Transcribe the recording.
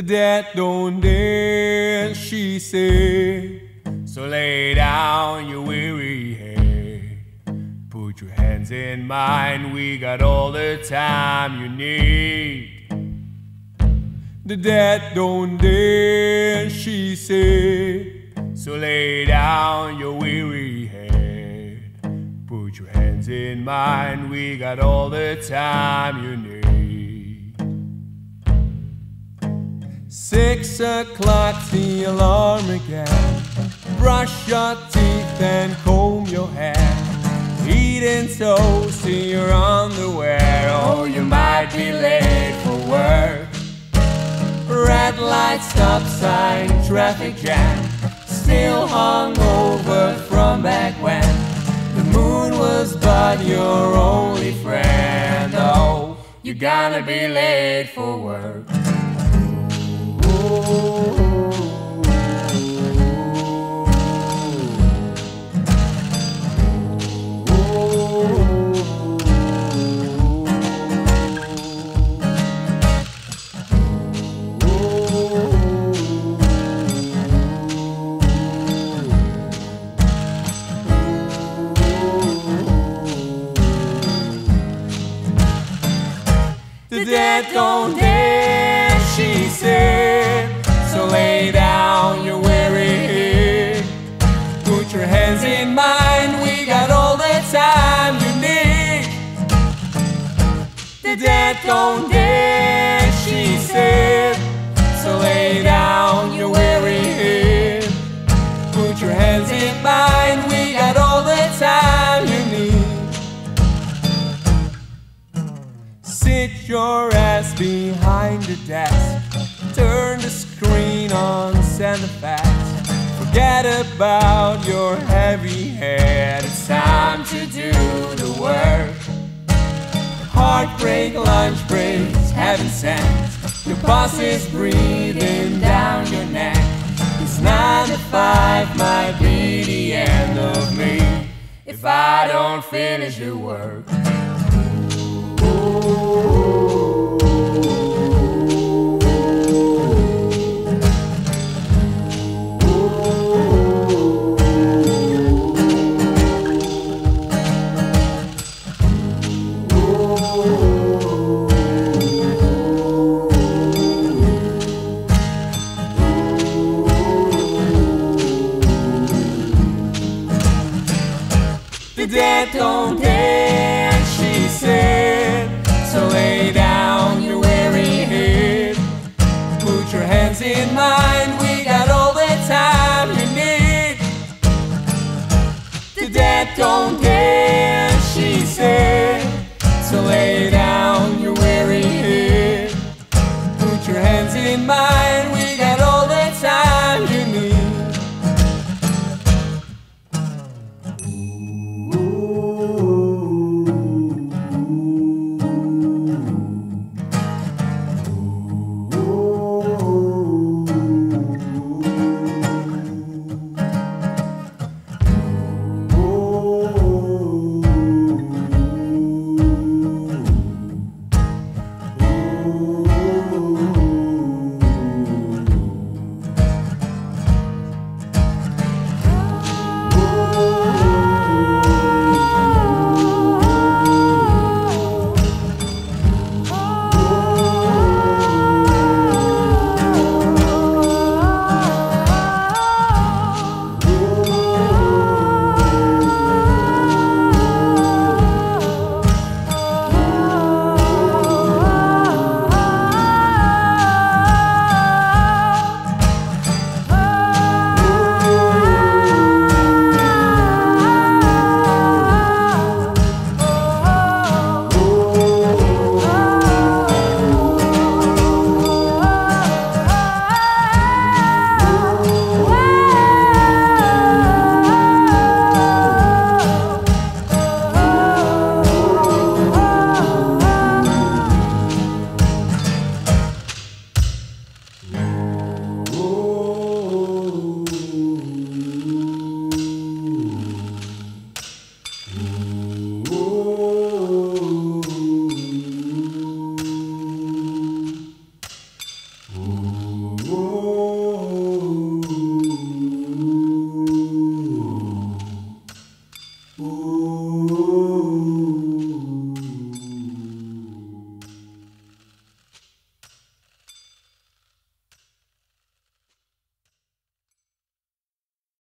dead don't dance, she said. So lay down your weary head, put your hands in mine, we got all the time you need. The dead don't dance, she said. So lay down your weary head, put your hands in mine, we got all the time you need. 6 o'clock, the alarm again. Brush your teeth and comb your hair. Eating toast in your underwear. Oh, you might be late for work. Red light, stop sign, traffic jam. Still hungover from back when the moon was but your only friend. Oh, you're gonna be late for work. The dead don't dance, she said. So lay down your weary head, put your hands in mine, we got all the time you need. The dead don't dance, she said. So lay down your weary head, put your hands in mine, we got all the time you need. Sit your ass behind the desk, turn the screen on, send the facts. Forget about your heavy head, it's time to do the work. Heartbreak, lunch breaks, heaven sent. Your boss is breathing down your neck. This 9 to 5 might be the end of me if I don't finish the work. The dead don't dance, she said. So lay down your weary head, put your hands in mine, we got all the time you need. The dead don't dance, she said. So lay down your weary head, put your hands in mine, we got all the time you need. Ooh.